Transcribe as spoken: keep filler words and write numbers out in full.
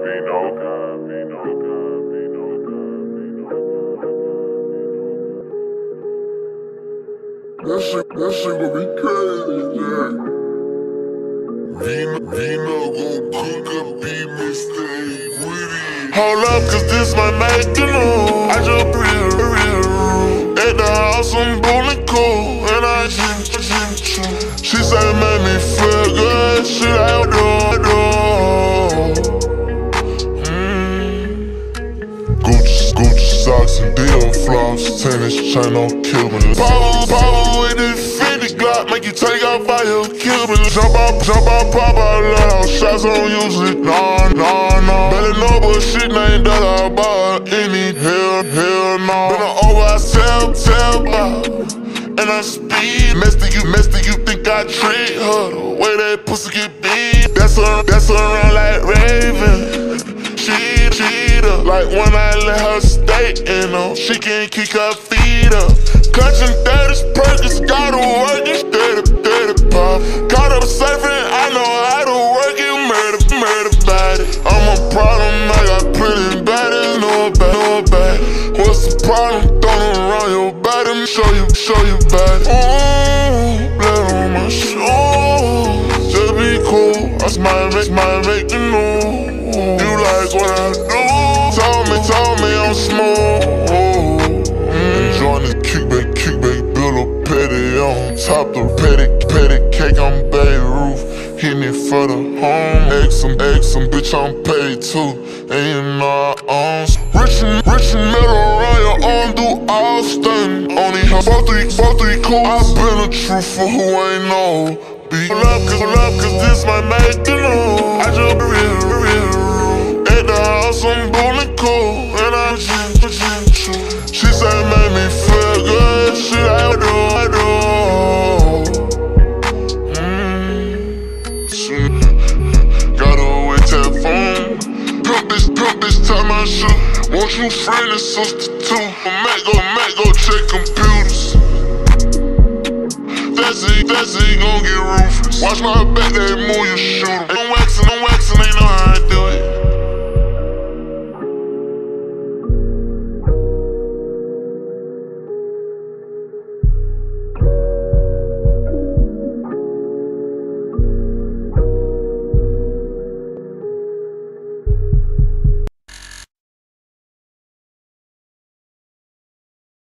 That shit, that shit gon' be crazy, yeah. Vino, Vino gon' cook up beat mistake with it. Hold up, cause this might make you know. I just real, real. At the house, I'm bowling cool. And I shoot, shoot, shoot. She said it made me feel good. Shit, I do, do. Mm. Gucci, Gucci socks and Dior flops. Tennis chain on Cuban. Power, power with this fifty Glock. Make you take off by your Cuban. Jump out, jump out, pop out loud. Shots I don't use it. Nah, nah, nah. Better know but shit ain't that I bought any. Hell, hell no. Been an over, I sell, sell by. And I speed. Messed you, messed you think I treat her the way that pussy get beat. That's her, that's her around like Raven. She, she up. Like when I let her stay in them, she can't kick her feet up. Clutching thirties, Perkins, gotta work it, steady, steady pop. Caught up surfing, I know how to work it, murder, murder body. I'm a problem, I got pretty bodies, no bad, no bad. What's the problem? Throw them around your body, show you, show you body. Ooh, blood on my shoes, just be cool. I smile, make, smile, make you know. You like what I do. Told me, told me I'm smooth. Mm. Enjoying this kickback, kickback, build a petty on top the petty, petty cake on Bay Roof. Hitting it for the home. X some, X some, bitch, I'm paid too. And you know I own. Rich and, rich and metal around your arm, do all stunning. Only have both three, both three cool. I've been a truth for who ain't know. Be love, cause love, cause this might make you know. I just real, real. At the house, I'm bowling cool. And I shoot, shoot, shoot. She said it made me feel good. Shit, I do, I do. Mm. Shit. Got a wet telephone. Pimp bitch, pimp bitch, tie my shoe. Want you friend and sister too. Mac go, Mac go check computers. That's it, that's it, gon' get ruthless. Watch my back, that move, you shoot 'em. I'm waxing, I'm waxing, ain't no